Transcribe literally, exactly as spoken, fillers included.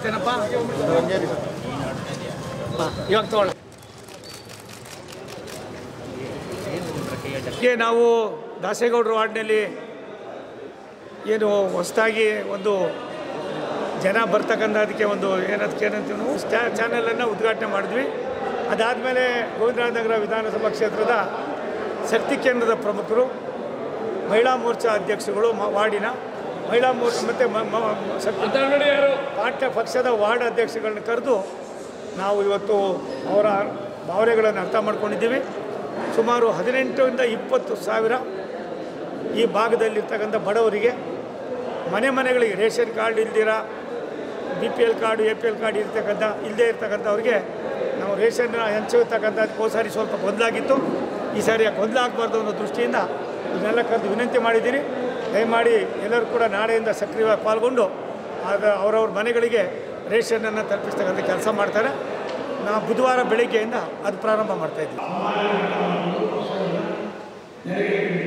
ಮತ್ತೇನಪ್ಪ ಇವಾಗ ತಗೊಳ್ಳಿ. ನಾವು ದಾಸೇಗೌಡರ ವಾರ್ಡ್ನಲ್ಲಿ ಏನು ಹೊಸದಾಗಿ ಒಂದು ಜನ ಬರ್ತಕ್ಕಂಥದಕ್ಕೆ ಒಂದು ಏನದಕ್ಕೆ ಏನಂತೀವಿ ನಾವು ಸ್ಟಾ ಚಾನಲನ್ನು ಉದ್ಘಾಟನೆ ಮಾಡಿದ್ವಿ. ಅದಾದಮೇಲೆ ಗೋವಿಂದರಾಜನಗರ ವಿಧಾನಸಭಾ ಕ್ಷೇತ್ರದ ಶಕ್ತಿ ಕೇಂದ್ರದ ಪ್ರಮುಖರು, ಮಹಿಳಾ ಮೋರ್ಚಾ ಅಧ್ಯಕ್ಷಗಳು, ವಾರ್ಡಿನ ಮಹಿಳಾ ಮೋರ್ಚಾ ಮತ್ತು ಪಾರ್ಟಿ ಪಕ್ಷದ ವಾರ್ಡ್ ಅಧ್ಯಕ್ಷಗಳನ್ನ ಕರೆದು ನಾವು ಇವತ್ತು ಅವರ ಭಾವನೆಗಳನ್ನು ಅರ್ಥ ಮಾಡ್ಕೊಂಡಿದ್ದೀವಿ. ಸುಮಾರು ಹದಿನೆಂಟರಿಂದ ಇಪ್ಪತ್ತು ಸಾವಿರ ಈ ಭಾಗದಲ್ಲಿರ್ತಕ್ಕಂಥ ಬಡವರಿಗೆ ಮನೆ ಮನೆಗಳಿಗೆ ರೇಷನ್ ಕಾರ್ಡ್ ಇಲ್ದಿರ, B P L card, A P L card ಇರ್ತಕ್ಕಂಥ ಇಲ್ಲದೇ ಇರ್ತಕ್ಕಂಥವ್ರಿಗೆ ನಾವು ರೇಷನ್ನ ಹಂಚಿರ್ತಕ್ಕಂಥದ್ದು ಹೋದ ಸಾರಿ ಸ್ವಲ್ಪ ಗೊಂದಲಾಗಿತ್ತು. ಈ ಸಾರಿ ಗೊಂದಲ ಆಗಬಾರ್ದು ಅನ್ನೋ ದೃಷ್ಟಿಯಿಂದ ಇದನ್ನೆಲ್ಲ ಕರೆದು ವಿನಂತಿ ಮಾಡಿದ್ದೀನಿ. ದಯಮಾಡಿ ಎಲ್ಲರೂ ಕೂಡ ನಾಳೆಯಿಂದ ಸಕ್ರಿಯವಾಗಿ ಪಾಲ್ಗೊಂಡು ಆಗ ಅವರವ್ರ ಮನೆಗಳಿಗೆ ರೇಷನನ್ನು ತಲುಪಿಸ್ತಕ್ಕಂಥ ಕೆಲಸ ಮಾಡ್ತಾರೆ. ನಾವು ಬುಧವಾರ ಬೆಳಗ್ಗೆಯಿಂದ ಅದು ಪ್ರಾರಂಭ ಮಾಡ್ತಾಯಿದ್ದೀವಿ.